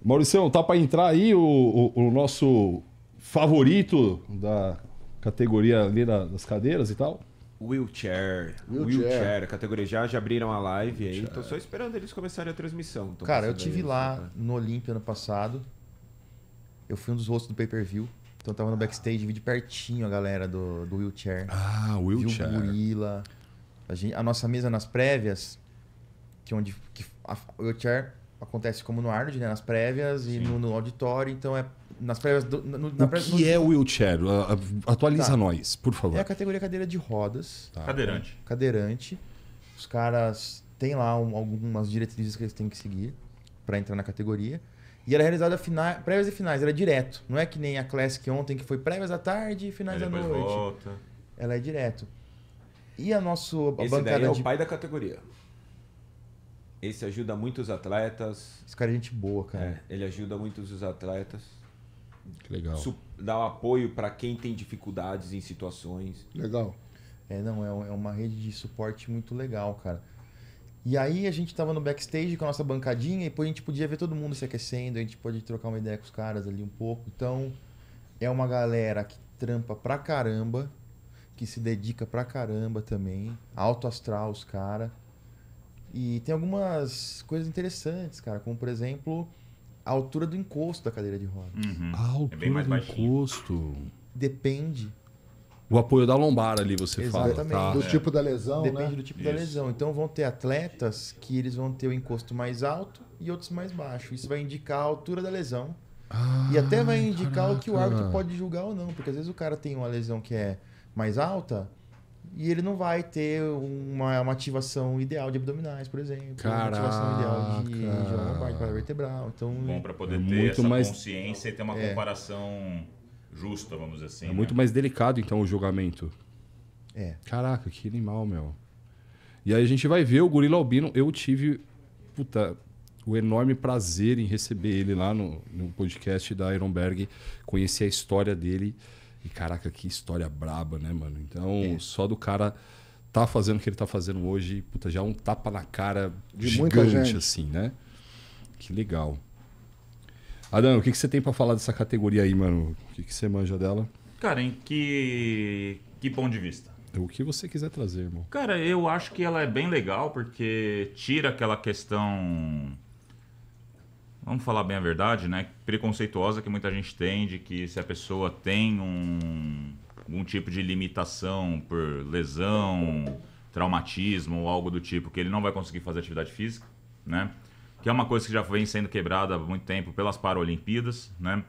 Mauricião, tá para entrar aí o nosso favorito da categoria ali das cadeiras e tal? Wheelchair. A categoria já abriram a live aí. Tô só esperando eles começarem a transmissão. Cara, eu tive lá no Olímpia ano passado. Eu fui um dos hosts do pay-per-view. Então eu tava no backstage, vi de pertinho a galera do Wheelchair. Ah, Wheelchair. Vi o Gorila. A nossa mesa nas prévias, que a Wheelchair acontece como no Arnold, né? Nas prévias e no auditório. Então é nas prévias... O que é o Wheelchair? Atualiza nós, por favor. É a categoria cadeira de rodas. Tá. Cadeirante. Os caras têm lá algumas diretrizes que eles têm que seguir para entrar na categoria. E ela é realizada prévias e finais, ela é direto. Não é que nem a Classic ontem, que foi prévias à tarde e finais à noite. Volta. Ela é direto. E a Esse bancada daí é o pai da categoria. Esse ajuda muito os atletas. Esse cara é gente boa, cara. Ele ajuda muito os atletas. Que legal. Dá um apoio para quem tem dificuldades em situações. Legal. É uma rede de suporte muito legal, cara. E aí a gente tava no backstage com a nossa bancadinha e depois a gente podia ver todo mundo se aquecendo, a gente pode trocar uma ideia com os caras ali um pouco. Então, é uma galera que trampa pra caramba, que se dedica pra caramba também. Alto astral os caras. E tem algumas coisas interessantes, cara, como por exemplo, a altura do encosto da cadeira de rodas. A altura bem mais do baixinho. encosto. Depende. O apoio da lombar ali, você Exatamente. fala. Tá? Do tipo da lesão, Depende né? do tipo da lesão. Então vão ter atletas que eles vão ter o encosto mais alto e outros mais baixo. Isso vai indicar a altura da lesão. E até vai indicar o que o árbitro pode julgar ou não. Porque às vezes o cara tem uma lesão que é mais alta e ele não vai ter uma ativação ideal de abdominais, por exemplo. Uma ativação ideal de região lombar, de quadra vertebral. Então, Bom para poder ter muito essa mais- consciência e ter uma comparação justa, vamos dizer assim. É muito mais delicado, então, o julgamento. É. Caraca, que animal, meu. E aí a gente vai ver o Gorila Albino. Eu tive, o enorme prazer em receber ele lá no podcast da Ironberg. Conhecer a história dele. E caraca, que história braba, né, mano? Então, só do cara tá fazendo o que ele tá fazendo hoje, já é um tapa na cara De muita gigante, gente. assim, né? Que legal. Adão, o que você tem pra falar dessa categoria aí, mano? O que você manja dela? Cara, em que ponto de vista? O que você quiser trazer, irmão. Cara, eu acho que ela é bem legal porque tira aquela questão, vamos falar bem a verdade, né? Preconceituosa que muita gente tem de que se a pessoa tem algum tipo de limitação por lesão, traumatismo ou algo do tipo, que ele não vai conseguir fazer atividade física, né? Que é uma coisa que já vem sendo quebrada há muito tempo pelas Paralimpíadas, né?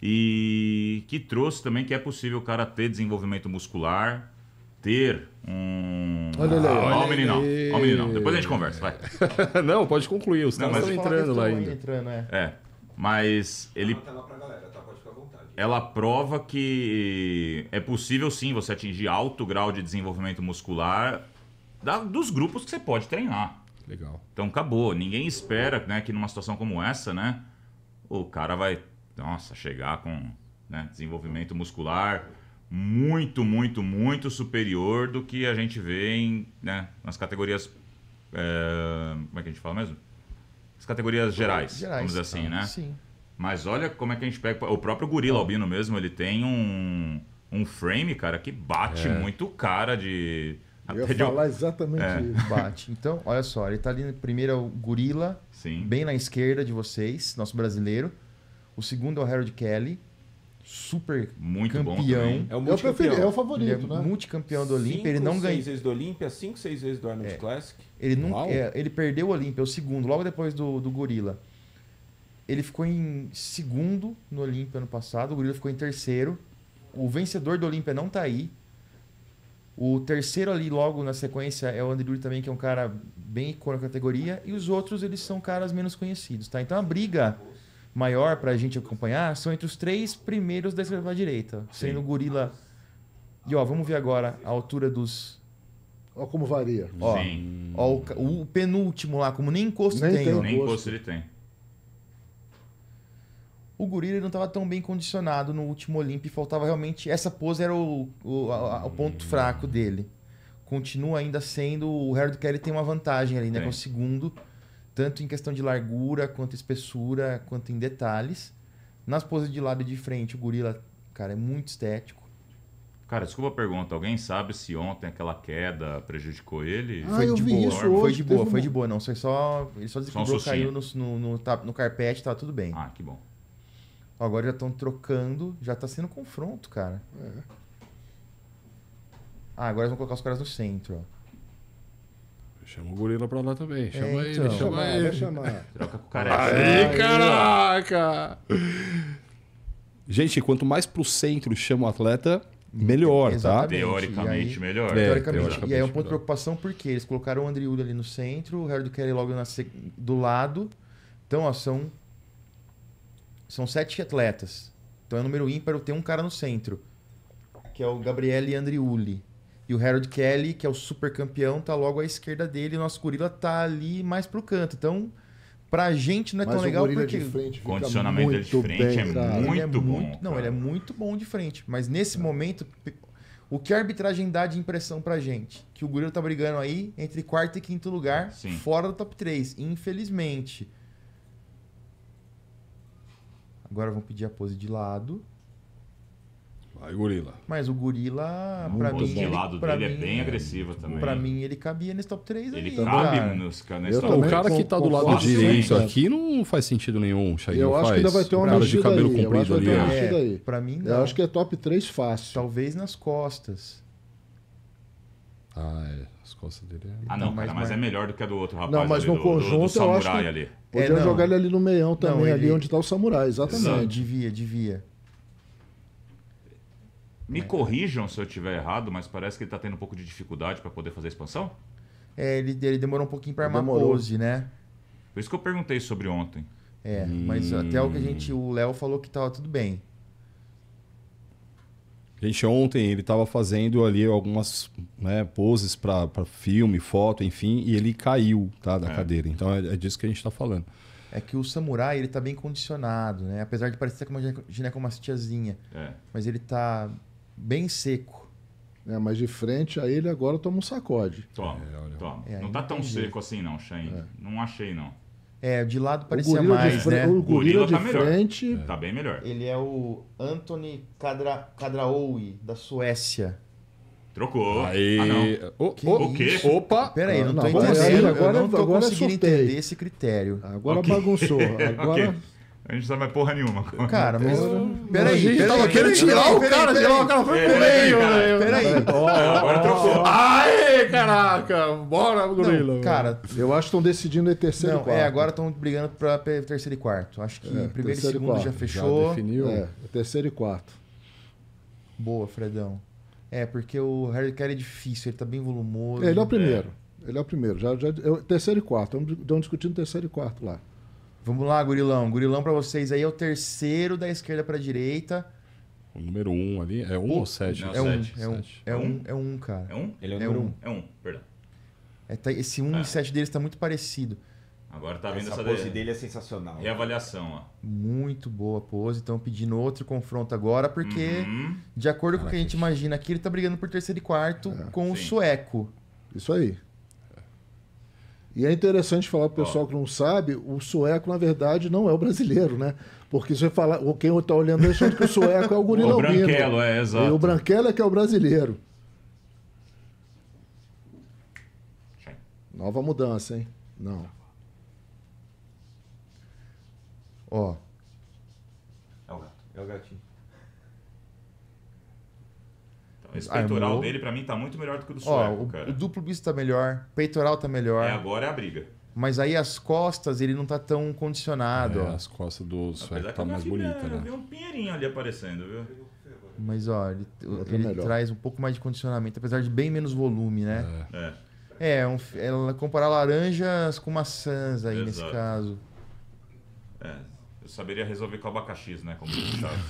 E que trouxe também que é possível o cara ter desenvolvimento muscular, ter Olha ele aí. Ó o meninão, ó o meninão. Depois a gente conversa, vai. Não, pode concluir. Os caras mas estão Fala que entrando lá estão ainda. entrando, É, mas ele... Tá lá pra galera, tá? Pode ficar à vontade. Ela prova que é possível sim você atingir alto grau de desenvolvimento muscular dos grupos que você pode treinar. Legal. Então acabou. Ninguém espera, né, que numa situação como essa, né, o cara vai, chegar com, né, desenvolvimento muscular muito, muito, muito superior do que a gente vê nas categorias, como é que a gente fala mesmo? As categorias gerais, vamos dizer assim, né? Sim. Mas olha como é que a gente pega... O próprio Gorila Albino mesmo, ele tem um frame, cara, que bate muito o cara de... Eu ia falar exatamente isso. Bate. Então, olha só, ele tá ali primeiro é o Gorila, Sim. bem na esquerda de vocês, nosso brasileiro. O segundo é o Harold Kelly, super Muito bom campeão. também. É o Eu preferi, é o multicampeão. favorito, Ele é né? multicampeão do Olímpia, ele não 6 ganhou. vezes do Olímpia, 5, 6 vezes do Arnold Classic. Ele, não, Uau. ele perdeu o Olímpia, o segundo, logo depois do Gorila. Ele ficou em segundo no Olímpia ano passado, o Gorila ficou em terceiro. O vencedor do Olímpia não tá aí. O terceiro ali, logo na sequência, é o Andy Drury também, que é um cara bem icônico na categoria. E os outros, eles são caras menos conhecidos, tá? Então a briga maior pra gente acompanhar são entre os 3 primeiros da esquerda pra direita. Sendo o Gorila... E ó, vamos ver agora a altura dos... Olha como varia. Ó, Sim. ó o penúltimo lá, como nem encosto Nem tem, tem. ó. Nem gosto. encosto ele tem. O Gorila ele não estava tão bem condicionado no último Olímpia e faltava realmente... Essa pose era o ponto fraco dele. Continua ainda sendo... O Harold Kelly tem uma vantagem ali, né? Tem. Que é o segundo. Tanto em questão de largura, quanto espessura, quanto em detalhes. Nas poses de lado e de frente, o gorila, cara, é muito estético. Cara, desculpa a pergunta. Alguém sabe se ontem aquela queda prejudicou ele? Ah, eu vi isso Foi hoje, de boa, teve foi um- de boa. Não, foi só... Ele só desequilibrou, sustinho. caiu no carpete, tava tudo bem. Ah, que bom. Agora já estão trocando, já tá sendo confronto, cara. Agora eles vão colocar os caras no centro, ó. Chama o gorila pra lá também. Chama então. ele, Vai chama chamar, ele. vai chamar. Troca com o careca. Aí, caraca! Gente, quanto mais pro centro chama o atleta, melhor, tá? Exatamente. Teoricamente E aí- melhor. Teoricamente. E aí é um ponto melhor. de preocupação porque eles colocaram o Andriuli ali no centro, o Harold Kelly logo do lado. Então, ó, são 7 atletas. Então é número ímpar, tem um cara no centro, que é o Gabriele Andriuli. E o Harold Kelly, que é o super campeão, tá logo à esquerda dele. E o nosso gorila tá ali mais pro canto. Então, pra gente não é Mas tão o legal gorila porque... de frente O fica condicionamento dele de muito frente bem, é cara. muito Ele é bom. Não, cara. ele é muito bom de frente. Mas nesse momento, o que a arbitragem dá de impressão pra gente? Que o gorila tá brigando aí entre quarto e quinto lugar, Sim. fora do top 3. Infelizmente. Agora vão pedir a pose de lado. Vai, gorila. Mas o gorila, A pra pose mim, de ele, lado pra dele mim, é bem agressiva também. pra mim, ele cabia nesse top 3 Ele aí, cabe cara. nesse Eu Pô, também o cara que tá do lado concordo direito 100%. aqui não faz sentido nenhum, Chainho. Eu acho que ainda vai ter uma cara de mexida cabelo aí. Eu acho comprido que vai ter ali, uma ó. mexida aí. Pra mim, não. Eu acho que é top 3 fácil. Talvez nas costas. Ah, é. As costas dele é... Ah, não, Então, cara, mas é melhor do que a do outro rapaz. Não, mas ali, no conjunto do eu acho samurai que- ali. Podia não. jogar ele ali no meião também, Não, ali ele- onde tá o samurai, exatamente. Devia. Me corrijam se eu estiver errado, mas parece que ele tá tendo um pouco de dificuldade para poder fazer a expansão. Ele demorou um pouquinho pra armar Demorou. pose, né? Por isso que eu perguntei sobre ontem. Mas até o Léo falou que tava tudo bem. Gente, ontem ele tava fazendo ali algumas, né, poses pra filme, foto, enfim, e ele caiu, tá, da cadeira. Então é disso que a gente tá falando. É que o samurai, ele tá bem condicionado, né? Apesar de parecer com uma ginecomastiazinha. É. Mas ele tá bem seco. Mas de frente a ele agora toma um sacode. Toma, olha. toma. É, não tá não tão tem seco jeito. assim não, Shane. Não achei não. De lado O parecia gorila, mais, né? o gorila de tá melhor. frente. Tá bem melhor. Ele é o Anthony Kadraoui, da Suécia. Trocou. Aí... Ah, não. O quê? Opa! Pera aí, não tô Não, vamos entendendo. aí, agora- eu não tô agora é conseguindo sorteio. entender esse critério. Agora Ok. bagunçou. Agora. Ok. A gente não sabe mais porra nenhuma. Cara, mas... A Peraí, gente tava peraí, querendo tirar o cara, tirar o cara foi pro meio, velho. Peraí. Agora trocou. Aê, caraca! Bora, gorila. Não, cara, Eu acho que estão decidindo em terceiro e não, quarto. agora estão brigando pra terceiro e quarto. Acho que primeiro e terceiro e segundo já quarto. já fechou. definiu. Terceiro e quarto. Boa, Fredão. Porque o Harry Kelly é difícil, ele tá bem volumoso. Ele é o primeiro. Ele é o primeiro. Terceiro e quarto. Estão discutindo terceiro e quarto lá. Vamos lá, Gurilão. Gurilão pra vocês aí é o terceiro da esquerda pra direita. O número 1 ali, é 1 ou 7? Não, É um, sete. é um, cara. É um? Ele é o É número um. 1. É um, perdão. Esse 1 e 7 deles tá muito parecido. Agora tá vendo Essa essa pose dele é sensacional. reavaliação, ó. Muito boa pose. Estão pedindo outro confronto agora, porque, Uhum. de acordo com o que a gente imagina aqui, ele tá brigando por terceiro e quarto com o sim. sueco. Isso aí. E é interessante falar para o pessoal que não sabe, o sueco, na verdade, não é o brasileiro, né? Porque se você falar, quem está olhando isso, acha que o sueco é o gorila O albino. branquelo, exato. E o branquelo é que é o brasileiro. Nova mudança, hein? Não. Ó, É o gato. É o gatinho. Então, esse peitoral Armou. dele, pra mim, tá muito melhor do que o do ó, sueco, o cara. duplo bíceps tá melhor, peitoral tá melhor. Agora é a briga. Mas aí as costas ele não tá tão condicionado, ó. As costas do Apesar sueco que tá a minha mais filha, bonita, eu vi né? um pinheirinho ali aparecendo, viu? Mas ó, ele melhor. traz um pouco mais de condicionamento, apesar de bem menos volume, né? É. Ela comparar laranjas com maçãs aí nesse Exato. caso. Eu saberia resolver com abacaxis, né? Como diz o Chaves.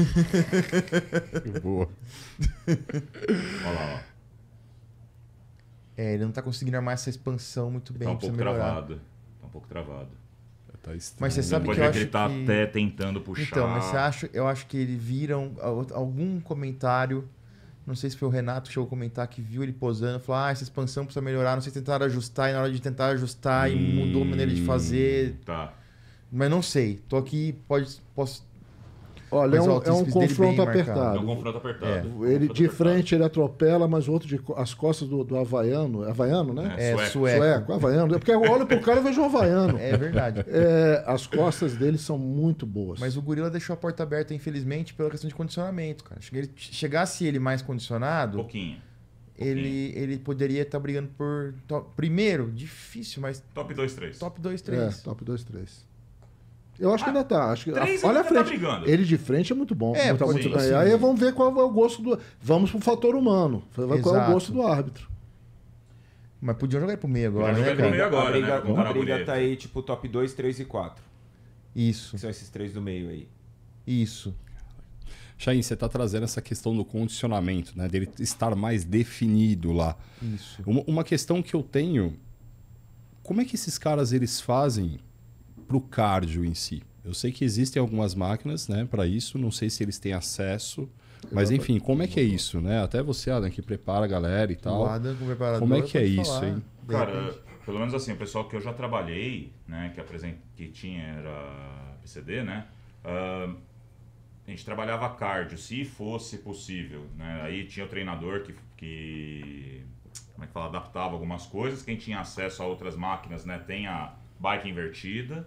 Boa. Olha lá, ó. Ele não tá conseguindo armar essa expansão muito bem, Tá um precisa pouco melhorar. travado. Tá um pouco travado. Tá estranho. Mas você sabe Pode que eu ver que acho ele tá que... até tentando puxar. Então, mas eu acho que ele vira algum comentário Não sei se foi o Renato que chegou a comentar que viu ele posando, falou: essa expansão precisa melhorar, não sei se tentaram ajustar, e na hora de tentar ajustar e mudou a maneira de fazer. Tá. Mas não sei. Tô aqui, posso. Olha, Mas, ó, é um o tênis dele bem confronto marcado. É apertado. um confronto apertado. Ele de frente ele atropela, mas o outro as costas do havaiano. Havaiano, né? Sueco. Havaiano. Porque eu olho pro cara e vejo um havaiano. É verdade. As costas dele são muito boas. Mas o Gorila deixou a porta aberta, infelizmente, pela questão de condicionamento, cara. Chegasse ele mais condicionado, Pouquinho. ele poderia estar brigando por. Primeiro, difícil, mas. Top 2, 3. Top 2, 3. Top 2, 3. Eu acho que ainda tá. Acho que, três olha a ainda tá frente. brigando. Ele de frente é muito bom. É, tá muito sim, bem. sim. Aí vamos ver qual é o gosto do. Vamos pro fator humano. Qual é o Exato. gosto do árbitro. Mas podiam jogar ele pro meio agora, Podia né, jogar pro cara? meio agora, a briga, né, com o a briga Aragureira. tá aí, tipo, top 2, 3 e 4. Isso, Que são esses 3 do meio aí. isso. Chain, você está trazendo essa questão do condicionamento, né? Dele estar mais definido lá. Isso. Uma questão que eu tenho, como é que esses caras eles fazem pro cardio em si? Eu sei que existem algumas máquinas, né, para isso, não sei se eles têm acesso, mas enfim, como é que é isso, né? Até você, Adam, que prepara a galera e tal. O Adam, com o preparador, Como é que é pode isso, falar. hein? Cara, pelo menos assim, o pessoal que eu já trabalhei, né, que tinha era PCD, né? A gente trabalhava cardio, se fosse possível, né? Aí tinha o treinador que como é que fala, adaptava algumas coisas. Quem tinha acesso a outras máquinas, né, tem a bike invertida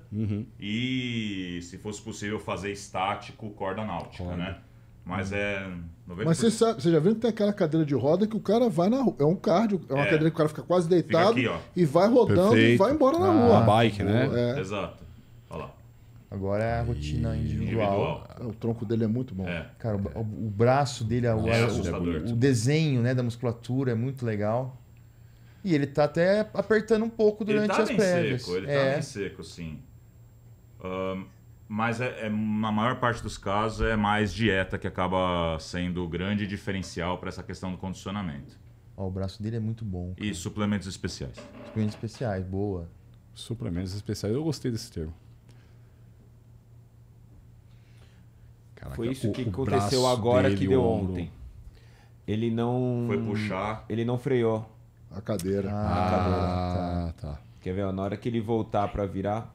e, se fosse possível, fazer estático, corda náutica, né? Mas é 90%. Mas você já viu que tem aquela cadeira de roda que o cara vai na rua. É um cardio, é uma cadeira que o cara fica quase deitado aqui, ó. e vai rodando e vai embora na rua. A bike, né? Exato. Olha lá. Agora é a rotina individual. O tronco dele é muito bom. Cara, o braço dele, assustador. o desenho, né, da musculatura é muito legal. E ele tá até apertando um pouco durante Ele tá as bem prévias. seco, ele tá bem seco, sim. Mas na maior parte dos casos é mais dieta que acaba sendo o grande diferencial para essa questão do condicionamento. Ó, o braço dele é muito bom. E suplementos especiais. Suplementos especiais, boa. Suplementos especiais, eu gostei desse termo. Caraca, Foi isso que o aconteceu braço agora dele, que deu o ombro. ontem. Ele não... Foi puxar. Ele não freou. A cadeira. Tá. Quer ver? Ó, na hora que ele voltar pra virar...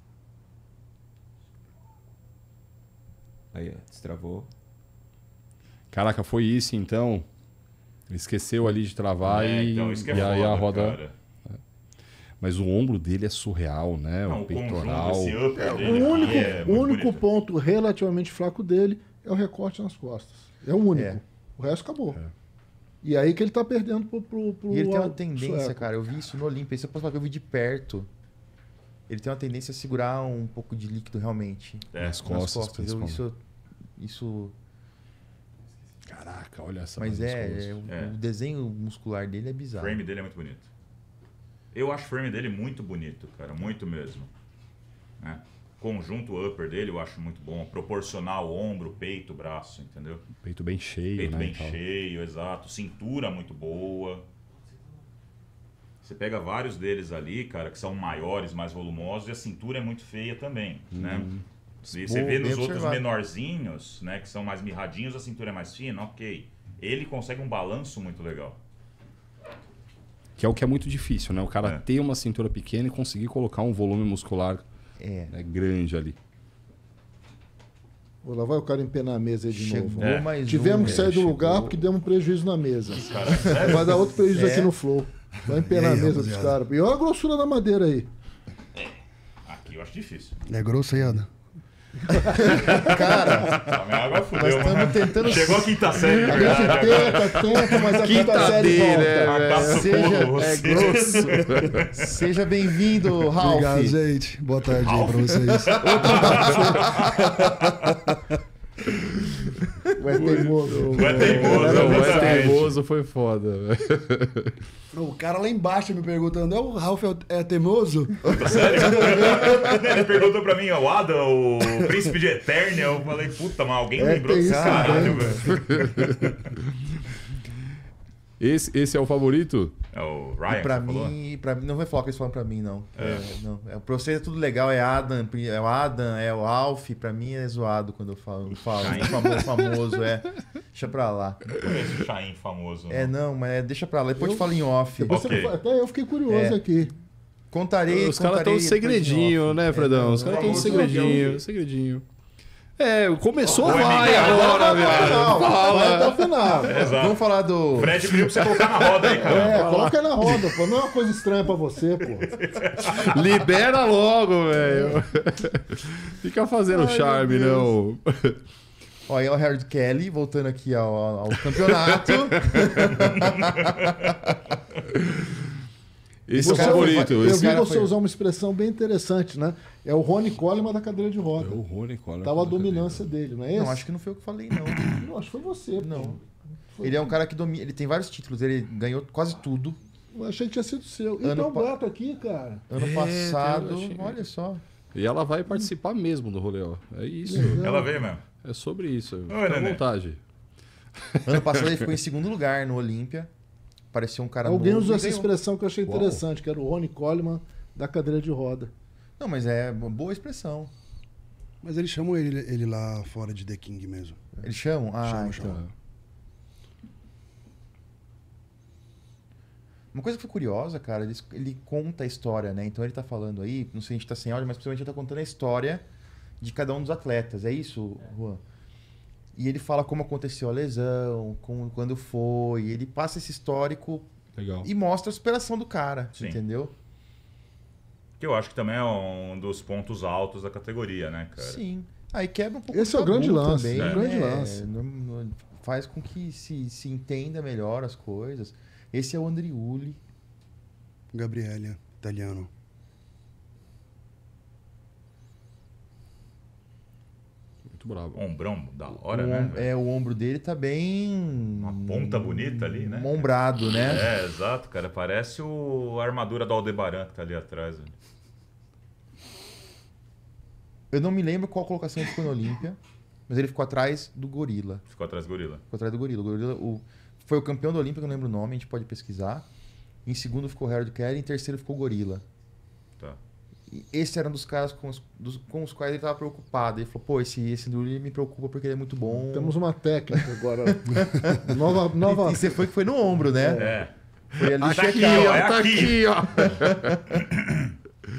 Aí, ó, destravou. Caraca, foi isso então. Ele esqueceu ali de travar Então, isso que é e aí foda, a roda. cara. Mas o ombro dele é surreal, né? Não, o o peitoral. conjunto, esse upper dele O aqui é único, muito o único bonito. ponto relativamente fraco dele é o recorte nas costas. É o único. É. O resto acabou. E aí que ele tá perdendo pro E ele tem uma ao tendência, sueco. cara, eu vi isso no Olympia, isso eu posso falar que eu vi de perto. Ele tem uma tendência a segurar um pouco de líquido realmente. Nas Nas costas, principalmente. Isso. Caraca, olha essa. Mas das o desenho muscular dele é O bizarro. frame dele é muito bonito. Eu acho o frame dele muito bonito, cara. Muito mesmo. Né? Conjunto upper dele eu acho muito bom. Proporcional, ombro, peito, braço, entendeu? Peito bem cheio, Peito né? bem e tal. cheio, exato. Cintura muito boa. Você pega vários deles ali, cara, que são maiores, mais volumosos, e a cintura é muito feia também, né? E você vê Bem nos outros observado. menorzinhos, né, que são mais mirradinhos, a cintura é mais fina, ok. Ele consegue um balanço muito legal. Que é o que é muito difícil, né? O cara É. ter uma cintura pequena e conseguir colocar um volume muscular né, grande ali. Lá vai o cara empenar a mesa aí de Chegou novo. É. mais Tivemos um, que sair do velho. lugar porque demos um prejuízo na mesa. Cara, sério? Vai dar outro prejuízo aqui no Flow. Vai empenar E aí, a mesa dos rapaziada? caras. E olha a grossura da madeira aí. Aqui eu acho difícil. É grosso aí, Ana? Cara, A minha água nós fudeu, estamos mano. tentando. Chegou a quinta série, de A verdade. gente agora. tenta, mas a quinta série volta. Acaso Seja- porra, é você. grosso. Seja bem-vindo, Ralph. Obrigado, gente. Boa tarde aí pra vocês. Vai teimoso. Vai teimoso, Não, é exatamente. teimoso, foi foda. velho. O cara lá embaixo me perguntando, o Ralph é teimoso? Ele perguntou pra mim, o Adam, o príncipe de Eternia. Eu falei, puta, mas alguém lembrou tem desse isso caralho, também. velho. Esse é o favorito? É o Ryan. E pra que você falou? mim, não foi falar que eles falam pra mim, não. Não. Pra vocês é tudo legal, é o Adam, é o Alf, pra mim é zoado quando eu falo. Chain. Famoso, é. Deixa pra lá. Não conheço o Chain famoso. Não, mas deixa pra lá. Depois te falo em off. Até eu fiquei curioso aqui. Contarei. Os caras estão segredinho, né, Fredão? Os caras estão segredinho. Começou, vai agora, viado. Vai até o final. Exato. Vamos falar do... Fred pediu pra você colocar na roda aí, cara. Coloca na roda, pô. Não é uma coisa estranha pra você, pô. Libera logo, velho. Fica fazendo charme, não. Ó, aí é o Harold Kelly, voltando aqui ao campeonato. Esse é o favorito. Eu vi você usar uma expressão bem interessante, né? É o Ronnie Coleman da cadeira de roda. É o Ronnie Coleman. Tava a dominância dele, não é esse? Não, acho que não foi eu que falei, não. Não, acho que foi você. Não. Ele é um cara que domina. Ele tem vários títulos, ele ganhou quase tudo. Eu achei que tinha sido seu. E tem um gato aqui, cara. Ano passado, olha só. E ela vai participar mesmo do rolê, ó. É isso. Ela veio mesmo. É sobre isso. Oi, Fica à Nenê. vontade. Ano passado ele ficou em segundo lugar no Olímpia. Parecia um cara Alguém novo usou e essa ganhou. expressão que eu achei interessante, que era o Ronnie Coleman da cadeira de roda. Não, mas é uma boa expressão. Mas eles chamam ele lá fora de The King mesmo. Eles chamam? Chamam, então. Uma coisa que foi curiosa, cara, ele conta a história, né? Então ele tá falando aí, não sei se a gente tá sem áudio, mas principalmente ele tá contando a história de cada um dos atletas. É isso, Juan? E ele fala como aconteceu a lesão, quando foi. Ele passa esse histórico Legal. e mostra a superação do cara, Sim. entendeu? Que eu acho que também é um dos pontos altos da categoria, né, cara? Sim. Aí quebra um pouco Esse é o tabu grande lance, também, é o grande lance. Faz com que se entenda melhor as coisas. Esse é o Andriuli. Gabriele, italiano. Muito bravo. Ombrão da hora, né? velho? O ombro dele tá bem... Uma ponta bonita ali, né? Ombrado, né? É, exato, cara. Parece a armadura do Aldebaran que tá ali atrás. velho. Eu não me lembro qual colocação ele ficou no Olímpia, mas ele ficou atrás do Gorila. Ficou atrás do gorila. Ficou atrás do Gorila. O Gorila foi o campeão do Olímpia, que eu não lembro o nome, a gente pode pesquisar. Em segundo ficou o Harold Kelly, em terceiro ficou o Gorila. Tá. E esse era um dos caras com os quais ele estava preocupado. Ele falou, pô, esse Andriuli me preocupa porque ele é muito bom. Temos uma técnica agora. nova... E você foi que foi no ombro, né? É. Foi ali Tá aqui, checar. ó, é Tá aqui. aqui, ó.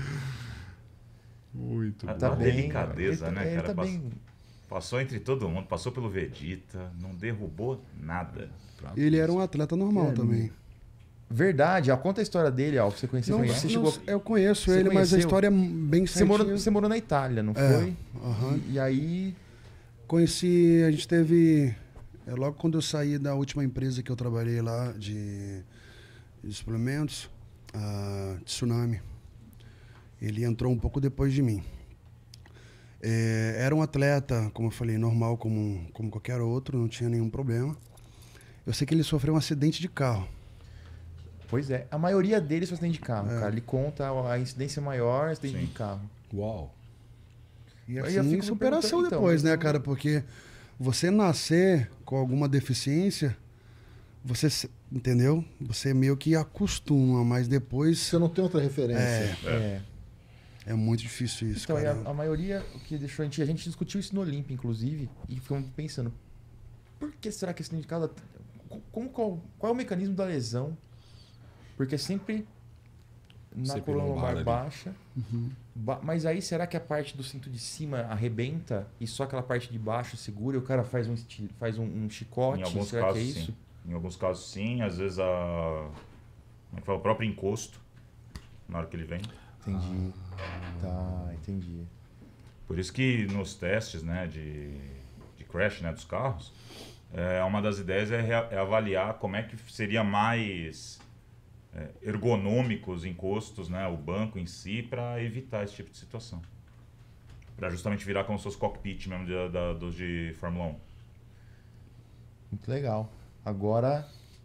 Muito bom. Tá Uma bem. delicadeza, Ele né, ele cara? tá bem... Passou entre todo mundo, passou pelo Vegeta, não derrubou nada. Ele era um atleta normal também. Verdade. Conta a história dele, Al. Você conheceu? Não, Você não, chegou... eu conheço Você ele, mas a conheceu? história é bem certinha. Você morou na Itália, não É, foi? aham. E aí... Conheci, a gente teve... logo quando eu saí da última empresa que eu trabalhei lá, de suplementos, a Tsunami. Ele entrou um pouco depois de mim. Era um atleta, como eu falei, normal como qualquer outro, não tinha nenhum problema. Eu sei que ele sofreu um acidente de carro. Pois é. A maioria deles foi acidente de carro, cara. Ele conta a incidência maior, acidente de carro. Uau. E Aí eu assim, fico me superação perguntando, depois, então, né, cara? Porque você nascer com alguma deficiência, você, entendeu? Você meio que acostuma, mas depois... Você não tem outra referência. É muito difícil isso, Então, e cara. a maioria, o que deixou a gente discutiu isso no Olímpia, inclusive, e ficamos pensando, por que será que esse acidente de carro... Qual é o mecanismo da lesão? Porque sempre na Sempre coluna lombar lombar ali. baixa. Mas aí, será que a parte do cinto de cima arrebenta e só aquela parte de baixo segura e o cara faz um chicote? Em alguns Será casos, que é isso? sim. Em alguns casos, sim. Às vezes, como é que fala? O próprio encosto, na hora que ele vem. Entendi. Tá, entendi. Por isso que nos testes, né, de crash, né, dos carros, uma das ideias é avaliar como é que seria mais ergonômico os encostos, né, o banco em si, para evitar esse tipo de situação. Para justamente virar como se fosse cockpit mesmo dos de Fórmula 1. Muito legal. Agora...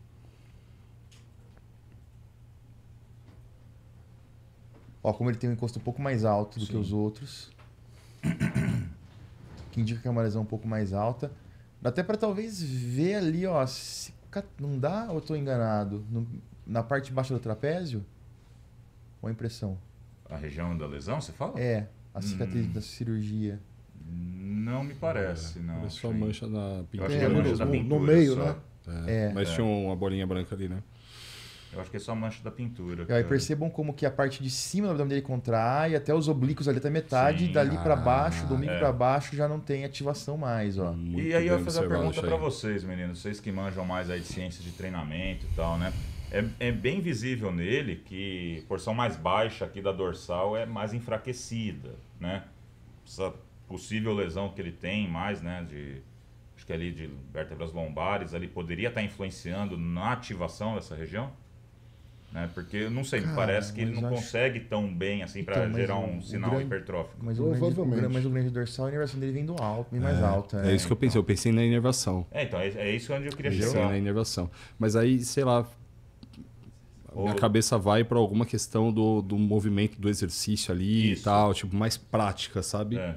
Ó, como ele tem um encosto um pouco mais alto do que os outros. Que indica que é uma lesão um pouco mais alta. Dá até pra talvez ver ali, ó. Não dá ou eu tô enganado? Na parte de baixo do trapézio? Ou a impressão? A região da lesão, você fala? A cicatriz da cirurgia. Não me parece, não. É só Shane. mancha na Eu acho pintura. que é mancha da no pintura. meio, só. né? Mas tinha uma bolinha branca ali, né? Eu acho que é só mancha da pintura. E aí cara. percebam como que a parte de cima do abdômen dele contrai, até os oblíquos ali até metade, Sim. dali pra baixo, do umbigo é. pra baixo já não tem ativação mais, ó. Muito E aí eu bem vou fazer uma observado pergunta isso pra aí. vocês, meninos. Vocês que manjam mais aí de ciência de treinamento e tal, né? É bem visível nele que a porção mais baixa aqui da dorsal é mais enfraquecida, né? Essa possível lesão que ele tem mais, né? Acho que ali de vértebras lombares, ali poderia estar influenciando na ativação dessa região? Né? Porque, eu não sei, me Cara, parece que ele mas não acho- consegue tão bem assim para Então, mas gerar o um sinal grande- hipertrófico. Mas Provavelmente. o grande dorsal, a inervação dele vem do alto, bem mais alta. É isso que eu pensei. Eu pensei na inervação. Então, é isso onde eu queria Pensei chegar. na inervação. Mas aí, sei lá, minha Ou- cabeça vai para alguma questão do movimento do exercício ali Isso. e tal, tipo, mais prática, sabe? É.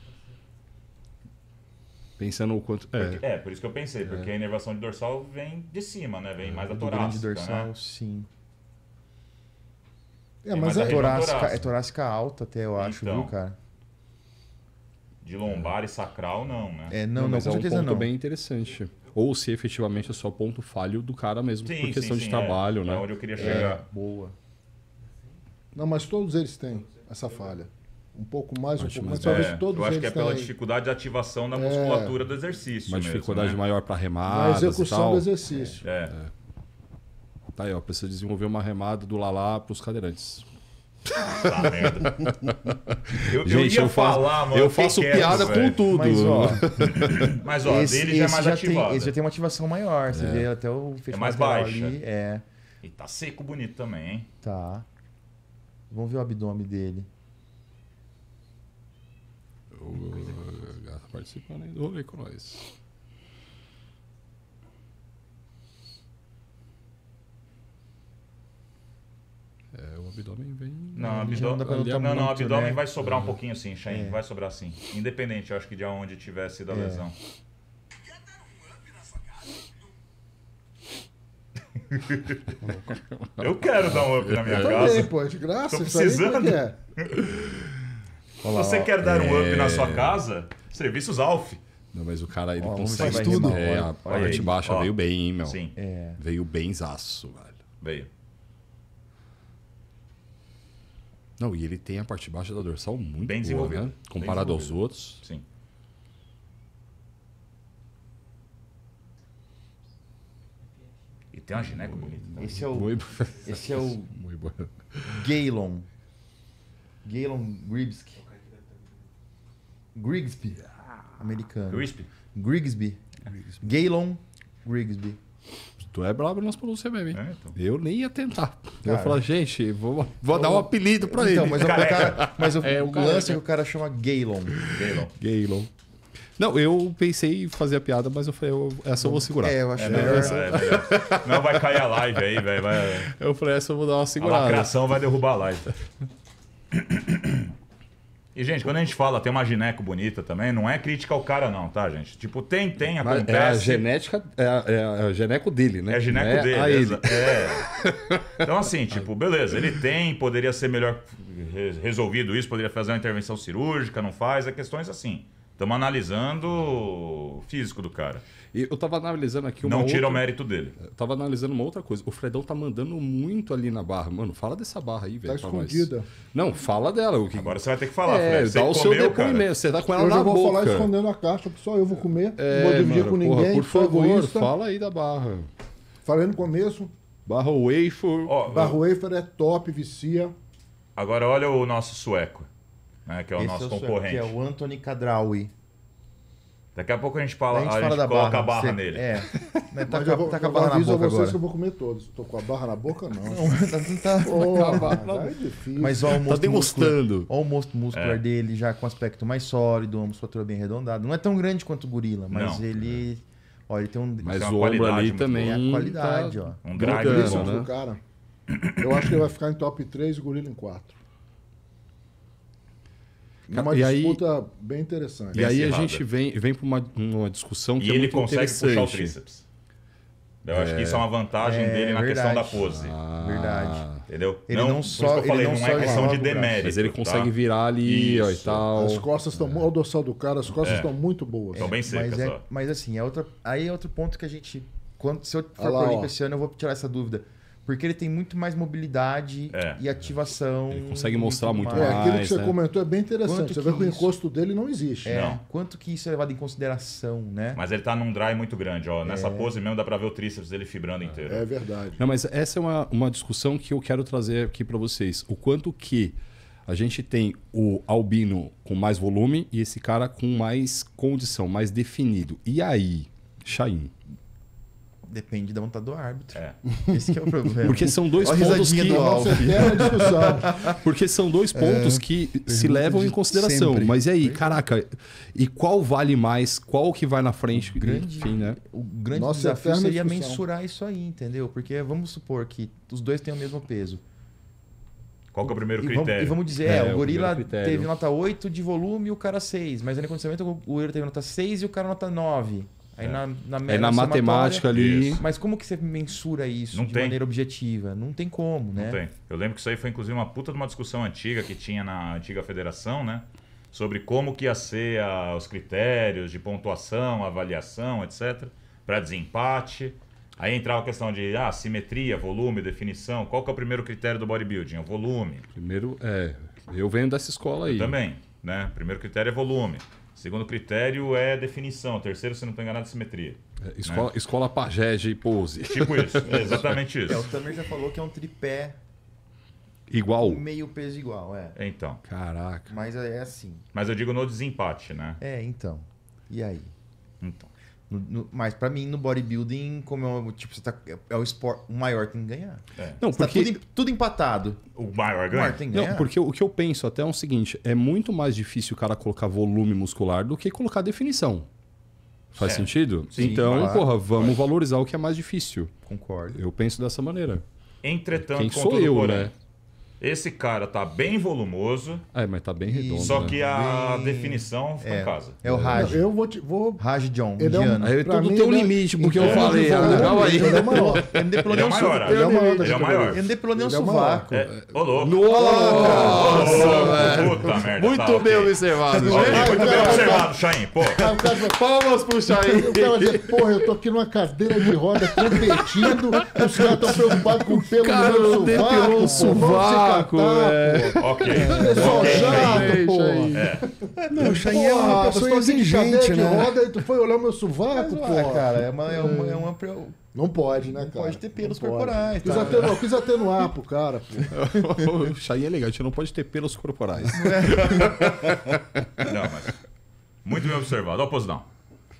Pensando o quanto. Por isso que eu pensei, porque a inervação de dorsal vem de cima, né? Vem mais da Do torácica, grande dorsal, né? sim. É, mas mais a é, região Torácica, é torácica alta até, eu acho, Então. viu, cara? De lombar e sacral, não, né? É, não, mas com é um certeza ponto não. bem interessante. Ou se efetivamente é só ponto falho do cara mesmo, por questão de sim, trabalho, é né? onde eu queria É, chegar. boa. não, mas todos eles têm essa falha. Um pouco mais, um Acho pouco mais. mais- Talvez É, todos eu acho eles que é pela têm. dificuldade de ativação da musculatura do exercício. Uma mesmo, dificuldade né? maior para Na remadas e execução tal. do exercício. É. Tá aí, ó, precisa desenvolver uma remada do Lalá pros cadeirantes. Tá, merda. Eu Gente, ia eu faço, falar, mano. eu fiquei faço quieto, piada velho. com tudo. Mas, ó, Mas, ó, dele já é mais ativado. esse já tem uma ativação maior. Você vê até o fecho mais lateral baixa. ali. É, E tá seco bonito também, hein? tá. Vamos ver o abdômen dele. O Gata participando aí do rolê com nós. O abdômen vem. Não, Ali já não dá pra abdômen, notar não, muito, abdômen né? vai sobrar um pouquinho sim, Shane. É. Vai sobrar sim. Independente, eu acho que de onde tiver sido a lesão. Eu quero dar um up na minha Também, casa. pô, de graça. Tô Isso aí, como é que é? Olha lá, Você ó. quer dar um up na sua casa? Serviços Alf. Não, mas o cara ele Ó, vamos consegue. ver se vai tudo. remar. É, a Olha parte aí, baixa ó. veio bem, hein, meu? Sim, É. Veio benzaço, velho. veio. Não, e ele tem a parte baixa da dorsal muito Bem boa, desenvolvida. né? Bem Comparado aos desenvolvida. outros. Sim. E tem uma gineco bonita. também. Esse é o, Muito, esse é o muito boa. Galen. Galen Grigsby. Grigsby. Americano. Crispy. Grigsby. Galen Grigsby. Tu é brabo nas pronúncias mesmo, hein? É, então. Eu nem ia tentar. Eu ia Cara. falar, gente, vou dar um apelido pra Então, ele. mas o É, o cara- lance é que o cara chama Galen. Gaylon. Gaylon. Não, eu pensei em fazer a piada, mas eu falei, essa eu vou segurar. É, eu acho É, melhor. melhor. Não vai cair a live aí, velho. Vai... Eu falei, essa eu vou dar uma A segurada. lacração vai derrubar a live. E, gente, quando a gente fala tem uma gineco bonita também, não é crítica ao cara, não, tá, gente? Tipo, tem, Mas acontece. é a genética, é a geneco dele, né? É gineco Não dele. a ele. É. Então, assim, tipo, beleza, ele tem, poderia ser melhor resolvido isso, poderia fazer uma intervenção cirúrgica, não faz, é questões assim. Estamos analisando o físico do cara. E eu tava analisando aqui uma Não tira o outra... mérito dele. Eu tava analisando uma outra coisa. O Fredão tá mandando muito ali na barra. Mano, fala dessa barra aí, velho. Tá pra nós. escondida. Não, fala dela. O que... Agora você vai ter que falar, é, Fred. Você dá o seu comeu, cara. depoimento. Você tá com ela Eu na já vou boca. falar escondendo a caixa, porque só eu vou comer. não É, vou dividir mano, com porra, ninguém. por sou favor, egoísta. fala aí da barra. Falei no começo, Barra wafer. Ó, Barra Wafer é top, vicia. agora olha o nosso sueco, né, que é o Esse nosso é o sueco, concorrente. que é o Anthony Cadraui. Daqui a pouco a gente fala, A gente fala da coloca barra. a barra você- nele. É. Mas tá Mas com eu vou, tá com a eu barra na aviso a boca vocês agora. que eu vou comer todos. Tô com a barra na boca, não. Tá- Porra, é difícil. Mas ó, o Tá músculo degustando. Ó o músculo muscular É. dele já com aspecto mais sólido, uma musculatura bem arredondada. Não é tão grande quanto o gorila, mas Não. ele... Ó, ele tem um... Mas é o uma ombro qualidade ali muito também. boa. É a qualidade, tá ó. Um drive brotando, Isso bom. né? do cara. Eu acho que ele vai ficar em top 3 e o gorila em 4. Uma E aí- disputa bem interessante. E É. Bem aí a acirrada. gente vem para uma discussão que E é ele muito consegue puxar o interessante. tríceps. Eu acho que isso é uma vantagem dele na questão da verdade. pose. Verdade. Entendeu? Ele não por isso só- que eu falei, ele não não só é questão de joga o braço, demérito. Mas ele consegue tá? virar ali, ó, e Isso. tal. As costas estão. Olha o dorsal do cara, as costas estão muito boas. Estão bem secas, ó. Mas assim, aí é outro ponto que a gente. Se eu for Olha lá, pro ó. Olímpia esse ano, eu vou tirar essa dúvida. Porque ele tem muito mais mobilidade e ativação. Ele consegue mostrar muito É, aquilo que você né? comentou é bem interessante. Quanto Você vê que que o isso- encosto dele não existe. Não. Quanto que isso é levado em consideração, né? Mas ele tá num dry muito grande, ó. Nessa pose mesmo dá pra ver o tríceps dele fibrando inteiro. É verdade. Não, mas essa é uma discussão que eu quero trazer aqui para vocês. O quanto que a gente tem o albino com mais volume e esse cara com mais condição, mais definido. E aí, Chaim? Depende da vontade do árbitro. É. Esse que é o problema. Porque são dois Olha a pontos risadinha que... do Nossa, Alf. eterna discussão. Porque são dois pontos que se levam em consideração. sempre. Mas e aí, caraca, e qual vale mais? Qual que vai na frente? Enfim, né? O grande Nossa, desafio eterna seria discussão. mensurar isso aí, entendeu? Porque vamos supor que os dois têm o mesmo peso. Qual que é o primeiro E vamos, critério? e vamos dizer, É, o o gorila primeiro critério. teve nota 8 de volume e o cara 6. Mas aí no condicionamento o gorila teve nota 6 e o cara nota 9. Aí na É na matemática ali. Isso. Mas como que você mensura isso Não de tem. maneira objetiva? Não tem como, né? Não tem. Eu lembro que isso aí foi inclusive uma puta de uma discussão antiga que tinha na antiga federação, né? Sobre como que ia ser os critérios de pontuação, avaliação, etc. Para desempate. Aí entrava a questão de simetria, volume, definição. Qual que é o primeiro critério do bodybuilding? O volume. Primeiro, eu venho dessa escola aí. Também, né? Primeiro critério é volume. Segundo critério é definição. Terceiro, se não estou enganado, é simetria. Escola pajé de pose. Tipo isso. É exatamente O isso. Tamer já falou que é um tripé Igual. meio peso igual, Então. Caraca. Mas é assim. Mas eu digo no desempate, né? Então. E aí? Então. Mas pra mim, no bodybuilding, como você tá, é o esporte, o maior tem que ganhar. Não, Tá porque... tudo empatado. O maior O ganha. maior tem que ganhar. Não, porque o que eu penso até é o seguinte, é muito mais difícil o cara colocar volume muscular do que colocar definição. Faz sentido? Sim, então, claro. porra, vamos valorizar o que é mais difícil. Concordo. Eu penso dessa maneira. Entretanto, Quem contudo, sou eu, porém, né? esse cara tá bem volumoso, Mas tá bem redondo. só né? que a Bem- definição ficou em casa. É o Raj. Eu vou. Raj John, Ele é um- indiano. Aí Pra tudo mim, tem um ele é- limite, porque eu Ele é falei. volume, Calma aí. Ele é maior. Ele não depilou Ele é nem o um maior, sovaco. Ele é o maior da Ele é o maior. Ele não depilou nem um Ele é o maior. sovaco. Ô, louco. Nossa, velho. Puta merda. Muito tá, bem ok. observado. Ok, gente. muito bem observado, Chain. Pô, Ah, o cara vai- Palmas pro Chain. O cara vai dizer, porra, eu tô aqui numa cadeira de roda competindo, os caras estão preocupados com o pelo Cara, no meu depilou o sovaco. sovaco, é. ok. É só Ok, chato, Chain, porra. Não, o Chain é uma Porra, pessoa você tá de exigente, cadeira de né? roda e tu foi olhar o meu sovaco, porra. Cara, é uma Não pode, né, cara? pode ter pelos Não pode. corporais, Quis tá? quis atenuar pro cara, pô. O Chain é legal, a gente não pode ter pelos corporais. Não, mas... Muito bem observado. Ó, o pose down.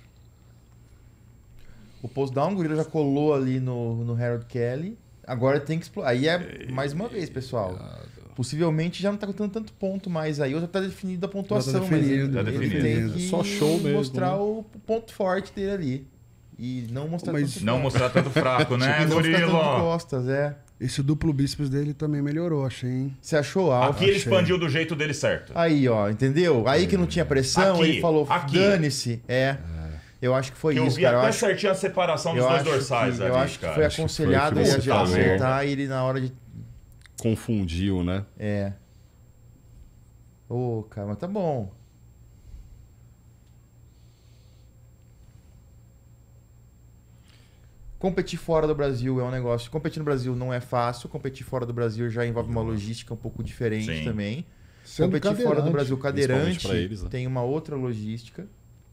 O post down, o gorila já colou ali no Harold Kelly. Agora tem que explorar. Aí é mais uma vez, pessoal. Possivelmente já não tá contando tanto ponto mais aí, ou já tá definido a pontuação. Já tá definido, mas tá ele definido. tem que Só show mesmo, mostrar né? o ponto forte dele ali. E não mostrar Mas tanto Não fraco. mostrar tanto fraco, né, E não ficar tanto de gorila? costas, Esse duplo bíceps dele também melhorou, achei, hein? Você achou alto? Aqui ele expandiu do jeito dele certo. Aí, ó, entendeu? Aí que não tinha pressão, Aqui, ele falou, aqui. dane-se. Eu acho que foi Eu isso, vi cara. até Eu acho, certinho a separação dos eu dois acho dorsais que, ali, eu acho que cara. foi Acho que foi aconselhado que ele você a falou. acertar ele na hora de... Confundiu, né? Ô, cara, mas tá bom. Competir fora do Brasil é um negócio. Competir no Brasil não é fácil. Competir fora do Brasil já envolve uma logística um pouco diferente Sim. também. Sendo Competir fora do cadeirante, Brasil cadeirante principalmente pra eles, né? tem uma outra logística.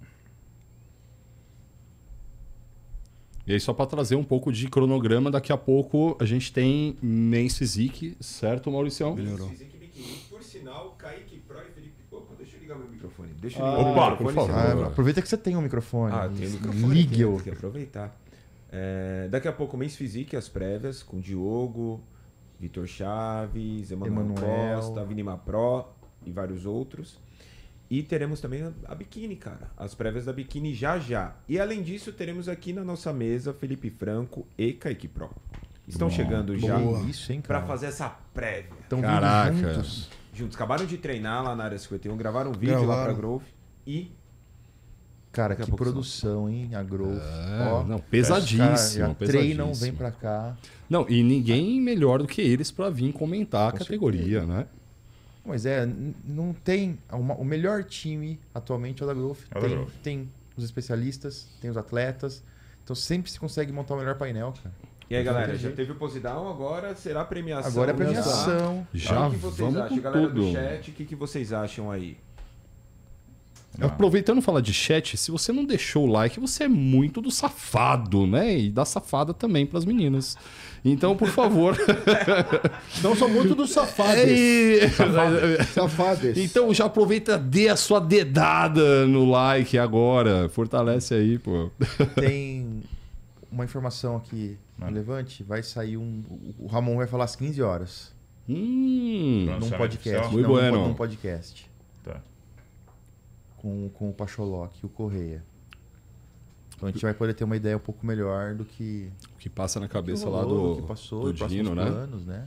E aí, só para trazer um pouco de cronograma, daqui a pouco a gente tem Men's Physique, certo, Mauricião? Melhorou. Física e biquíni. Por sinal, Kaique Pro e Felipe... Opa, deixa eu ligar meu microfone. Deixa Ah, eu ligar opa, meu por microfone. favor. Aproveita que você tem um microfone. Tem um microfone. Ligue-o. Tem que aproveitar. Daqui a pouco, Men's Physique, as prévias, com Diogo, Vitor Chaves, Emanuel Costa, Vinima Pro e vários outros. E teremos também a biquíni, cara. As prévias da biquíni já. E além disso, teremos aqui na nossa mesa Felipe Franco e Kaique Pro. Estão chegando já Isso, hein, cara. para fazer essa prévia. Estão Caraca. vindo juntos. Juntos. Acabaram de treinar lá na área 51, gravaram um vídeo lá pra Gravaram. Growth e Cara, Daqui a que pouco produção, hein? A Growth. Não, pesadíssimo. Já treinam, vem pra cá. Não, e ninguém melhor do que eles para vir comentar a Com categoria, certeza. né? Mas não tem... O melhor time atualmente é o da Growth. É o da Growth. Tem os especialistas, tem os atletas. Então sempre se consegue montar o melhor painel, cara. E aí, galera, já teve o Posidão, agora será a premiação. Agora é premiação. Já O que vocês vamos acham? com Galera tudo. do chat, o que vocês acham aí? Aproveitando falar de chat, se você não deixou o like, você é muito do safado, né? E da safada também pras meninas. Então, por favor. Não são muito dos safados. Safados. Então já aproveita, dê a sua dedada no like agora. Fortalece aí, pô. Tem uma informação aqui relevante. Vai sair o Ramon vai falar às 15 horas. Num Lançamento podcast. oficial? Muito Não, bueno. num podcast. Tá. Com o Pacholok e o Correia. Então a gente vai poder ter uma ideia um pouco melhor do que O que passa na cabeça lá rolou, do, que passou, do os próximos Dino, né? planos, né?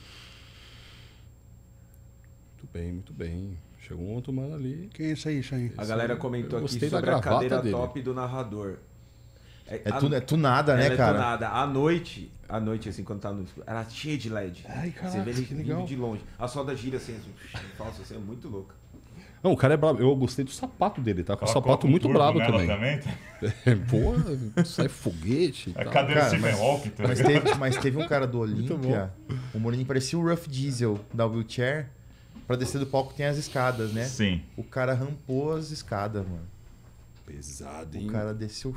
Muito bem, muito bem. Chegou um outro mano ali. Quem é isso aí, Chain? A galera comentou eu aqui gostei da sobre a gravata cadeira dele. top do narrador. É tunada, né, ela cara? É tunada. À noite, assim, quando tá no escuro, ela é cheia de LED. Ai, caraca, Você vê ele que vindo legal. de longe. A solda gira assim, falsa, assim, é muito louca. Não, o cara é brabo. Eu gostei do sapato dele, tá com o Colocou sapato um muito turbo brabo nela também. Porra, sai foguete e A tal. cadeira Cara, Stephen Hawking, tá Mas ligado? teve um cara do Olímpia, o Mourinho parecia o Rough Diesel da wheelchair. Pra descer do palco tem as escadas, né? Sim. O cara rampou as escadas, mano. Pesado, O hein? cara desceu.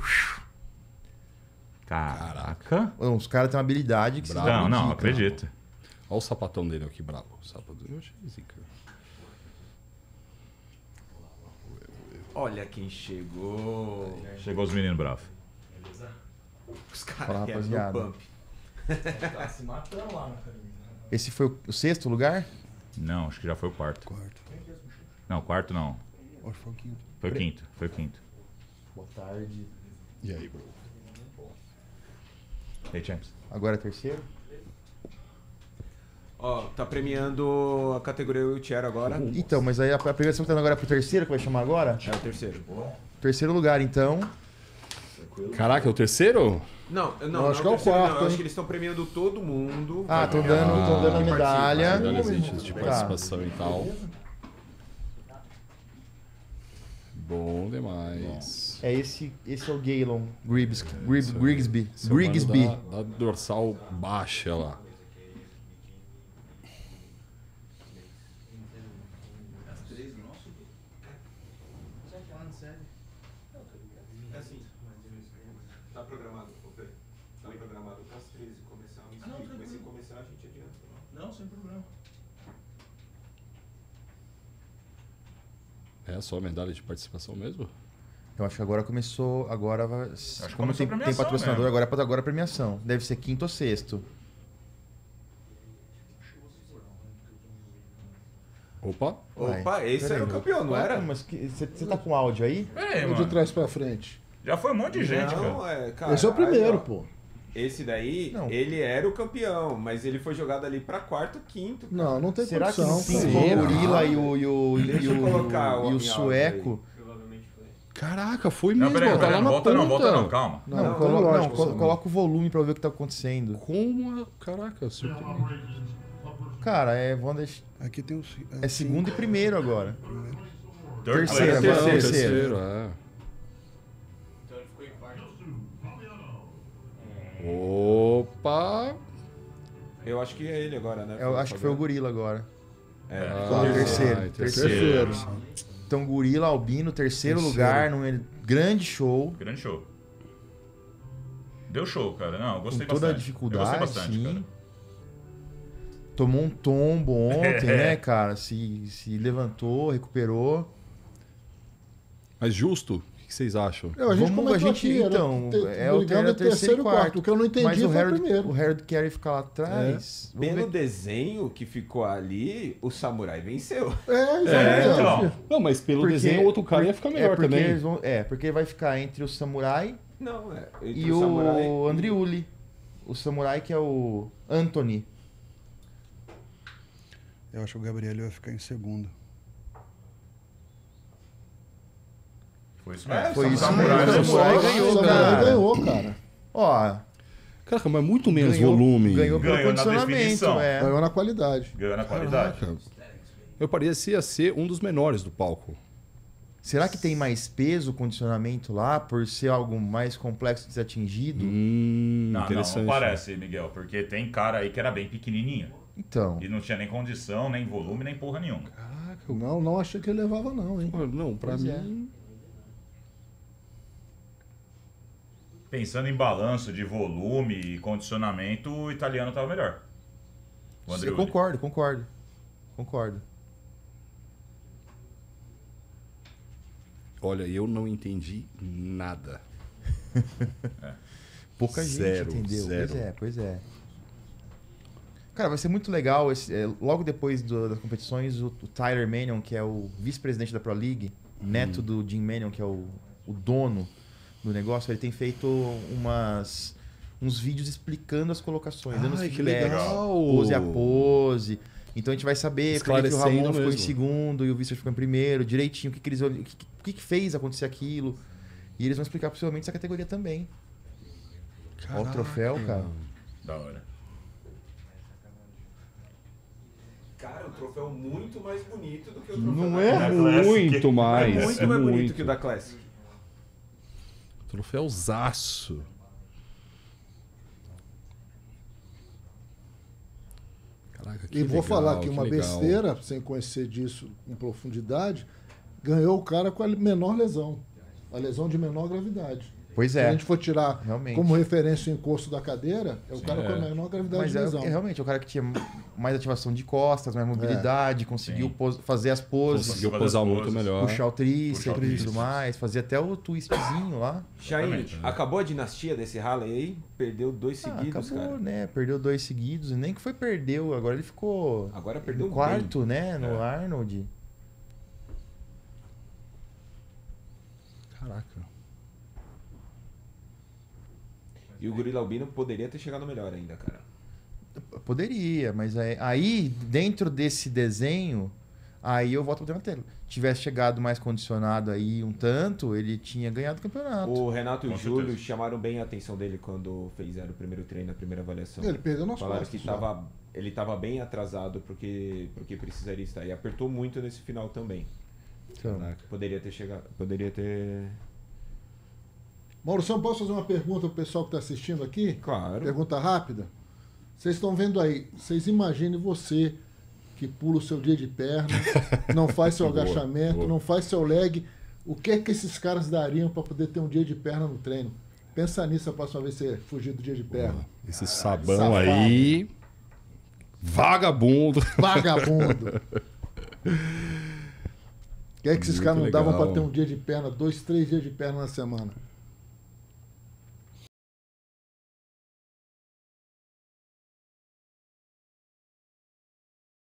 Caraca. Os caras têm uma habilidade que vocês Não, não, acreditam. acredito. Olha o sapatão dele aqui, brabo. O sapato dele eu achei zica. Olha quem chegou. Chegou os meninos bravos. Os Fala, caras querem no rapaziada. pump. Tá se matando lá na academia. Esse foi o sexto lugar? Não, acho que já foi o quarto. Quarto. Não, quarto não. Acho que foi o quinto. Foi o quinto, foi o quinto. Boa tarde. E aí, bro? Hey, Champs. Agora é terceiro? Ó, tá premiando a categoria wheelchair agora. Então, mas aí a premiação que tá indo agora é pro terceiro, que vai chamar agora? É o terceiro. Terceiro lugar, então. Caraca, é o terceiro? Não, acho que é o terceiro, quarto, não. Eu acho hein? que eles estão premiando todo mundo. Ah, estão dando a medalha. Medalhas de Tá. participação e tal. Bom demais. Esse é o Galen Grigsby. Esse é o mano Grigsby. da dorsal baixa lá. É assim. Tá programado, Fê? Tá programado para as 13 começar. Mas se começar, a gente adianta. Não, sem problema. É só a medalha de participação mesmo? Eu acho que agora começou. Agora vai. que Como começou tem a premiação patrocinador, mesmo. agora é premiação. Deve ser quinto ou sexto. Opa. Opa, esse era o campeão, não era? Mas você tá com áudio aí? Peraí, De mano. trás pra frente. Já foi um monte de gente, Não, cara. cara. Esse é o aí, primeiro, ó, pô. Esse daí, Não. ele era o campeão, mas ele foi jogado ali pra quarto, quinto. Não, não tem Será que condição. não tem cara. só o Gorila Deixa eu colocar o e o áudio sueco? Caraca, foi Não, mesmo. peraí, ó, tá peraí, lá não na volta ponta. não, volta não, calma. Não, Não, coloca, lógico, coloca o volume pra ver o que tá acontecendo. Como a... Caraca, surpreendente. Cara, vamos deixar. Aqui tem os. É segundo e primeiro agora. Third Terceiro, place. agora é o Terceiro, terceiro. é. Então ele ficou em quarto. Opa! Eu acho que é ele agora, né? Eu acho que foi o Gorila agora. Ah, terceiro. Terceiro. Então, Gorila Albino, terceiro Terceiro. lugar, num grande show. Grande show. Deu show, cara. Não, eu gostei Com toda a bastante. dificuldade, Eu gostei bastante, sim. cara. Tomou um tombo ontem, né, cara? Se levantou, recuperou. Mas justo? O que vocês acham? A gente comentou aqui, então, era, é o brigando entre terceiro e quarto. O que eu não entendi Mas foi o o Harold, primeiro. o Harold Carey ficar lá atrás. Vamos Pelo ver. desenho que ficou ali, o Samurai venceu. Então. Não, mas pelo Porque- desenho o outro cara ia ficar melhor porque também. eles vão- porque vai ficar entre o Samurai Não, entre e o Andriuli. O Samurai que é o Anthony. Eu acho que o Gabriel vai ficar em segundo. Foi isso mesmo. Foi O isso Samurai mesmo. O levou. Samurai ganhou, Samurai cara. ganhou, cara. Ó, Caraca, mas muito menos ganhou, volume. ganhou pelo Ganhou na condicionamento. definição. Ganhou na qualidade. Ganhou na qualidade. Caraca. Eu parecia ser um dos menores do palco. Será que tem mais peso o condicionamento lá por ser algo mais complexo de ser atingido? Não, Interessante. não parece, Miguel, porque tem cara aí que era bem pequenininho. Então, E não tinha nem condição, nem volume, nem porra nenhuma. Caraca, Não achei que ele levava, não, hein? não, pra Pois mim... Pensando em balanço de volume e condicionamento, o italiano estava melhor. O eu Andreoli. concordo. Olha, eu não entendi nada. Pouca Zero, gente entendeu. zero. Pois é. Cara, vai ser muito legal. Logo depois das competições, o Tyler Mannion, que é o vice-presidente da Pro League, neto do Jim Mannion, que é o dono do negócio, ele tem feito uns vídeos explicando as colocações, dando os Ai, que feedbacks, legal! pose a pose. Então a gente vai saber por que o Esclarecendo Ramon ficou em mesmo. segundo e o Victor ficou em primeiro, direitinho, o que fez acontecer aquilo. E eles vão explicar possivelmente essa categoria também. Olha o troféu, cara. Da hora. Cara, o troféu muito mais bonito do que o troféu Não da é? Classic. Muito É mais. muito mais bonito que o da Classic. Troféuzaço. Caraca, que E vou legal, falar aqui que uma legal. besteira, sem conhecer disso em profundidade, ganhou o cara com a menor lesão. A lesão de menor gravidade. Pois Se a é. gente for tirar Realmente. como referência o encosto da cadeira, é o cara com a É. menor gravidade Mas de lesão. realmente é o cara que tinha mais ativação de costas, mais mobilidade, conseguiu fazer as poses, Conseguiu Fazer posar as muito poses. melhor. puxar o tríceps Puxar o e tudo tríceps. mais, fazer até o twistzinho lá. Shain, Exatamente. acabou a dinastia desse Halley aí, perdeu 2 seguidos, acabou, cara. né? Perdeu 2 seguidos, e nem que foi perdeu, agora ele ficou Agora perdeu no quarto, bem. né? No Arnold. Caraca. E o Gorila Albino poderia ter chegado melhor ainda, cara. Poderia, mas aí dentro desse desenho, aí eu volto pra tela. Tivesse chegado mais condicionado aí um tanto, ele tinha ganhado o campeonato. O Renato e o Com Júlio certeza. chamaram bem a atenção dele quando fizeram o primeiro treino, a primeira avaliação. Ele perdeu nas Falaram costas. que ele estava bem atrasado porque precisaria estar. E apertou muito nesse final também. Então, Poderia ter chegado. Poderia ter. Maurição, posso fazer uma pergunta pro pessoal que está assistindo aqui? Claro. Pergunta rápida. Vocês estão vendo aí, vocês imaginem você que pula o seu dia de perna, não faz seu Boa, agachamento, boa. não faz seu leg. O que é que esses caras dariam para poder ter um dia de perna no treino? Pensa nisso a próxima vez que você fugir do dia de perna. Esse sabão Safado. aí. Vagabundo. Vagabundo! O que é que esses Muito caras não davam legal. para ter um dia de perna, 2, 3 dias de perna na semana?